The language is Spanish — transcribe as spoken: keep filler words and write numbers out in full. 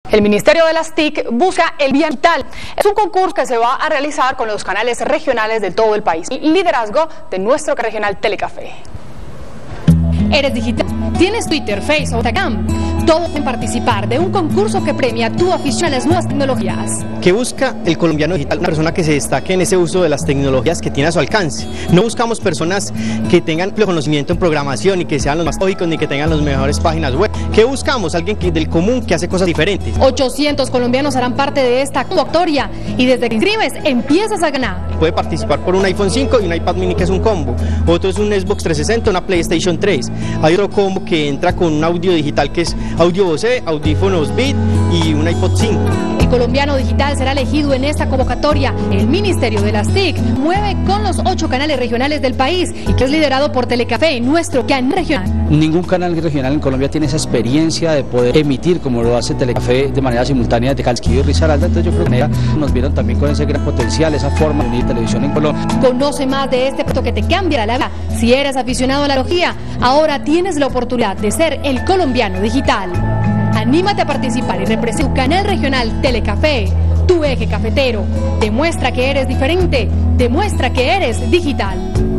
El Ministerio de las T I C busca el Vital. Es un concurso que se va a realizar con los canales regionales de todo el país. Liderazgo de nuestro regional Telecafé. Eres digital, tienes Twitter, Facebook, Instagram. Todos pueden participar de un concurso que premia tu afición a las nuevas tecnologías. ¿Qué busca el colombiano digital? Una persona que se destaque en ese uso de las tecnologías que tiene a su alcance. No buscamos personas que tengan conocimiento en programación y que sean los más lógicos ni que tengan las mejores páginas web. ¿Qué buscamos? Alguien que, del común que hace cosas diferentes. ochocientos colombianos harán parte de esta convocatoria y desde que inscribes empiezas a ganar. Puede participar por un iPhone cinco y un iPad mini, que es un combo. Otro es un Xbox trescientos sesenta, una PlayStation tres. Hay otro combo que entra con un audio digital que es audio Bose, audífonos Beat y un iPod cinco. El colombiano digital será elegido en esta convocatoria. El Ministerio de las T I C mueve con los ocho canales regionales del país y que es liderado por Telecafé, nuestro canal regional. Ningún canal regional en Colombia tiene esa experiencia de poder emitir como lo hace Telecafé de manera simultánea de Calquillo y Risaralda. Entonces yo creo que nos vieron también con ese gran potencial, esa forma de unir televisión en Colombia. Conoce más de este proyecto que te cambiará la vida. Si eres aficionado a la tecnología, ahora tienes la oportunidad de ser el colombiano digital. Anímate a participar y representa tu canal regional Telecafé, tu eje cafetero. Demuestra que eres diferente, demuestra que eres digital.